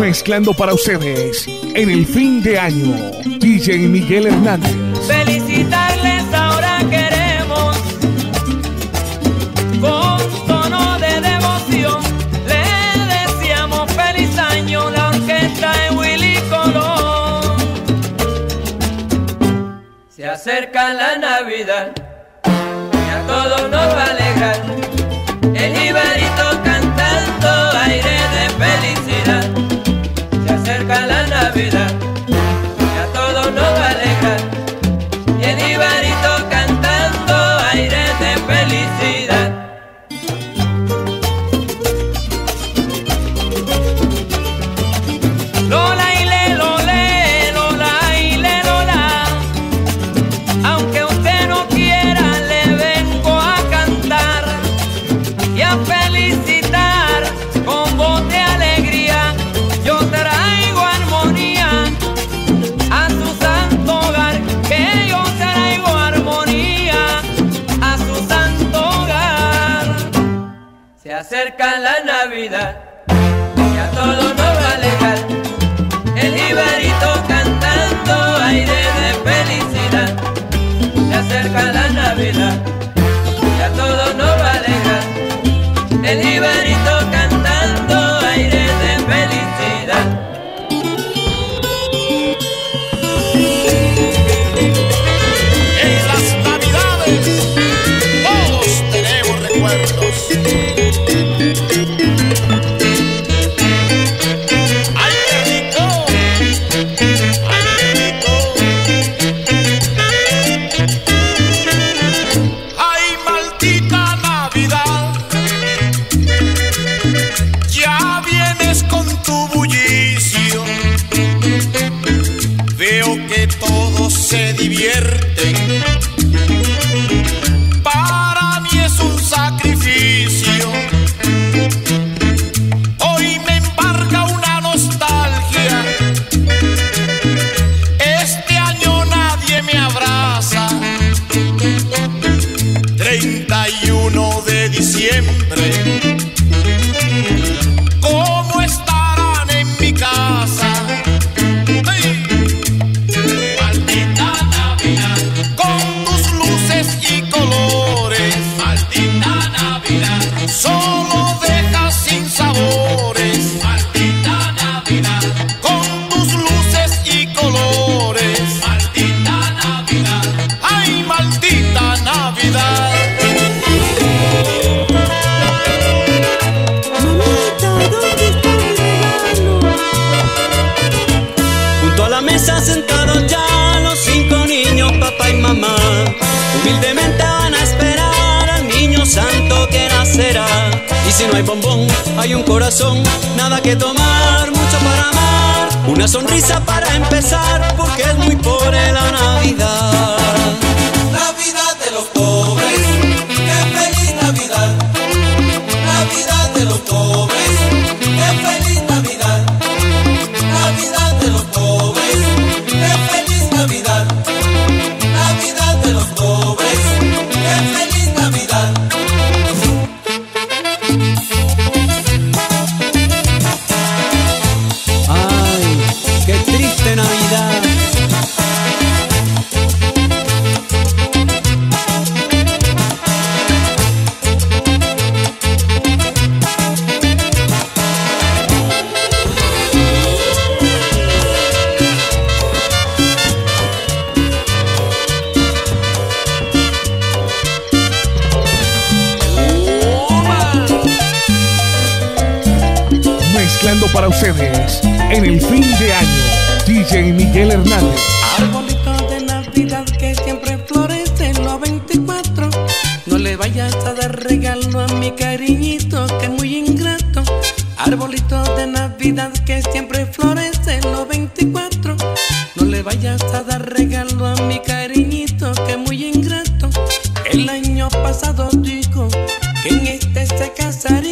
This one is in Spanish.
Mezclando para ustedes en el fin de año, DJ Miguel Hernández. Felicitarles ahora queremos, con tono de devoción, le deseamos feliz año la orquesta de Willy Colón. Se acerca la Navidad y a todos nos va a alegrar, el jibarito cantando aire de felicidad. Se acerca la Navidad y a todos nos va a alegrar, y el jibarito cantando aire de felicidad. Lola y le, lole, Lola y le, Lola, aunque usted no quiera le vengo a cantar y a felicitar con voz de alegría. Yo traigo armonía a su santo hogar, que yo traigo armonía a su santo hogar. Se acerca la Navidad y a todos nos va a alegrar, el jibarito cantando aire de felicidad. Se acerca la Navidad y a todos nos va a alegrar, el jibarito cantando aire de felicidad. En las Navidades todos tenemos recuerdos. ¡Ay, qué rico! ¡Ay, qué rico! ¡Ay, maldita Navidad! Ya vienes con tu bullicio. Veo que todos se divierten. Para mí es un sacrificio. Hoy me embarga una nostalgia. Este año nadie me abraza. 31 de diciembre. ¿Cómo estarán en mi casa? ¡Ay! Maldita Navidad, con tus luces y colores. Maldita Navidad, solo dejas sin sabores. Maldita Navidad, con tus luces y colores. Maldita Navidad, ay, maldita Navidad. Junto a la mesa sentados ya los 5 niños, papá y mamá, humildemente van a esperar al niño santo que nacerá. Y si no hay bombón, hay un corazón, nada que tomar, mucho para amar, una sonrisa para empezar, porque es muy pobre la Navidad. Navidad de los pobres, qué feliz Navidad. Navidad de los pobres, qué feliz Navidad. Navidad de los pobres, qué feliz Navidad. Navidad de los pobres, qué feliz Navidad. Ay, qué triste Navidad. Mezclando para ustedes en el fin de año, DJ Miguel Hernández. Arbolito de Navidad que siempre florece en los 24. No le vayas a dar regalo a mi cariñito que es muy ingrato. Arbolito de Navidad que siempre florece en los 24. No le vayas a dar regalo a mi cariñito que es muy ingrato. El año pasado dijo que en este se casaría.